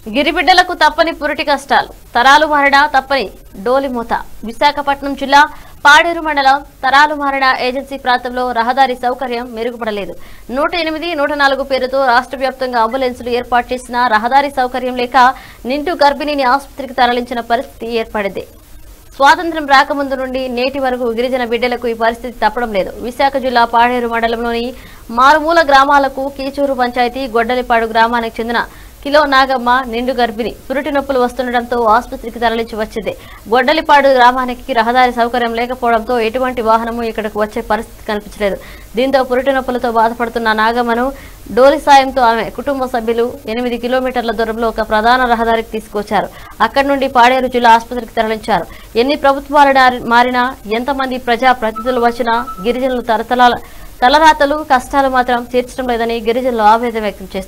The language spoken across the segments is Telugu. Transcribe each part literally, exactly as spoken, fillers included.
గిరిబిడ్డలకు తప్పని పురిటి కష్టాలు తరాలు మారడా తప్పని డోలిమోత విశాఖపట్నం జిల్లా పాడేరు మండలం తరాలు మారడా ఏజెన్సీ ప్రాంతంలో రహదారి సౌకర్యం మెరుగుపడలేదు. నూట ఎనిమిది నూట నాలుగు పేరుతో రాష్ట్ర వ్యాప్తంగా అంబులెన్సులు ఏర్పాటు చేసిన రహదారి సౌకర్యం లేక నిండు గర్భిణిని ఆసుపత్రికి తరలించిన పరిస్థితి ఏర్పడింది. స్వాతంత్ర్యం రాకముందు నుండి నేటి వరకు గిరిజన బిడ్డలకు ఈ పరిస్థితి తప్పడం లేదు. విశాఖ జిల్లా పాడేరు మండలంలోని మారుమూల గ్రామాలకు కీచూరు పంచాయతీ గొడ్డలిపాడు గ్రామానికి చెందిన కిలో నాగమ్మ నిండు గర్భిణి పురిటి నొప్పులు వస్తుండటంతో ఆసుపత్రికి తరలించి వచ్చింది. గొడ్డలిపాడు గ్రామానికి రహదారి సౌకర్యం లేకపోవడంతో ఎటువంటి వాహనము ఇక్కడకు వచ్చే పరిస్థితి కనిపించలేదు. దీంతో పురిటి నొప్పులతో బాధపడుతున్న నాగమ్మను డోలి సాయంతో ఆమె కుటుంబ సభ్యులు ఎనిమిది కిలోమీటర్ల దూరంలో ఒక ప్రధాన రహదారికి తీసుకొచ్చారు. అక్కడి నుండి పాడేరు జిల్లా ఆసుపత్రికి తరలించారు. ఎన్ని ప్రభుత్వాలు మారినా ఎంతమంది ప్రజా ప్రతినిధులు వచ్చినా గిరిజనులు తరతరాల తలరాతలు కష్టాలు మాత్రం తీర్చడం లేదని గిరిజనులు ఆవేదన వ్యక్తం చేస్తారు.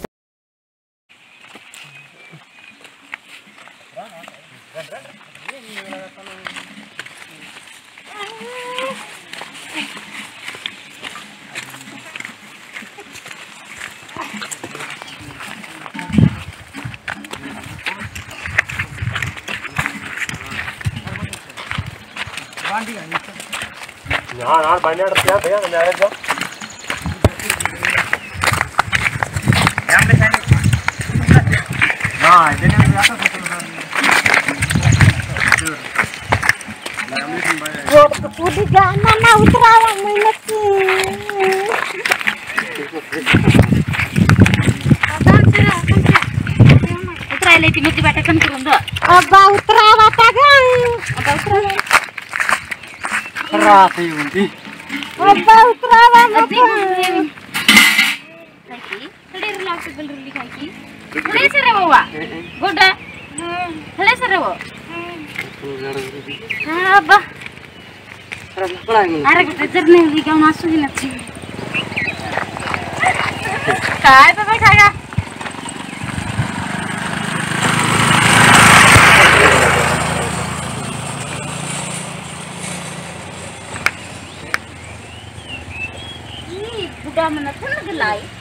यहाँ यार बाइंड आउट किया भैया मैरिज जाओ हां इधर में आता वो पूरी गाना ना उतरावा मैंने की उतराय लेती मिट्टी बैठा कन करूंगा अब्बा उतरावा तागा अब्बा उतरावा रात ही उनकी अब्बा उतरावा मत खाई थोड़ी रिलैक्स बिल रिली खाई थोड़ी से रे बाबा गोडा थोड़ी से रे वो हां अब्बा अरे गोडा जरने भी का मासू ही नची काय तो मैं खाएगा बुढ़ा मन थन गलाई